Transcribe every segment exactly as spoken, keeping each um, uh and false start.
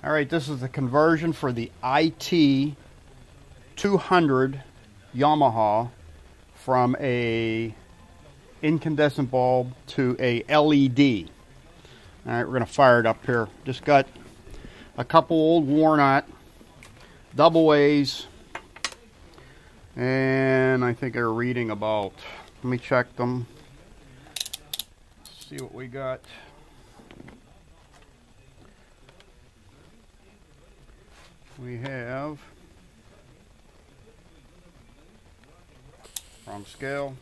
Alright, this is the conversion for the I T two hundred Yamaha from a incandescent bulb to a L E D. Alright, we're going to fire it up here. Just got a couple old worn out double A's, and I think they're reading about, let me check them, see what we got. We have, from scale,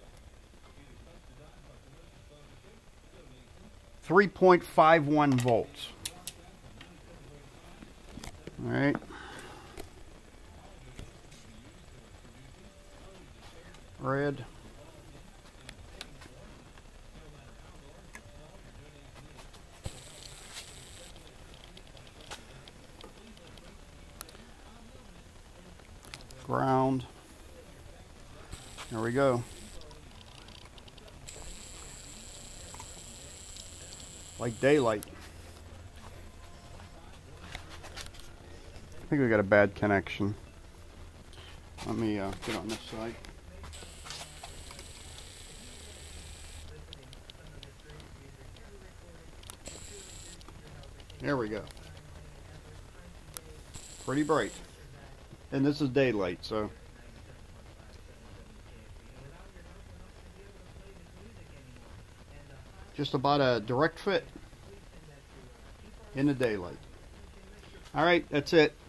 three point five one volts. All right. Red. Ground. There we go. Like daylight. I think we got a bad connection. Let me uh, get on this side. There we go. Pretty bright. And this is daylight, so. Just about a direct fit in the daylight. All right, that's it.